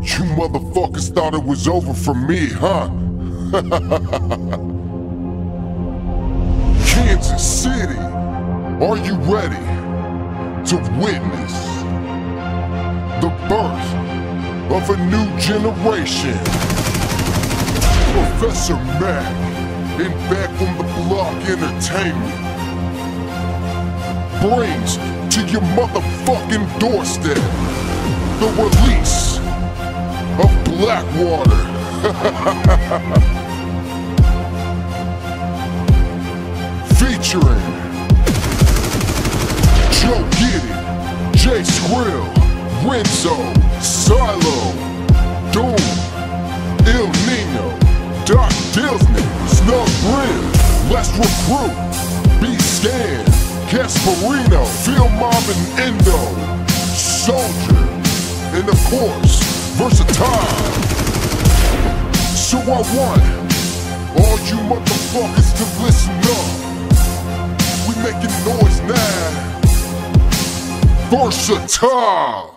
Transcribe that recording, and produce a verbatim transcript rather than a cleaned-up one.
You motherfuckers thought it was over for me, huh? Kansas City, are you ready to witness the birth of a new generation? Professor Mac and Back from the Block Entertainment brings to your motherfucking doorstep the release of Blackwater. Featuring Joe Giddy, Jay Skrill, Renzo, Silo, Doom, Il Nino, Doc Disney, Snug Brim, Let's Recruit, B-Scan, Gasparino, Phil Mob and Endo, Soldier, and of course, Versatile. So I want all you motherfuckers to listen up. We making noise now. Versatile.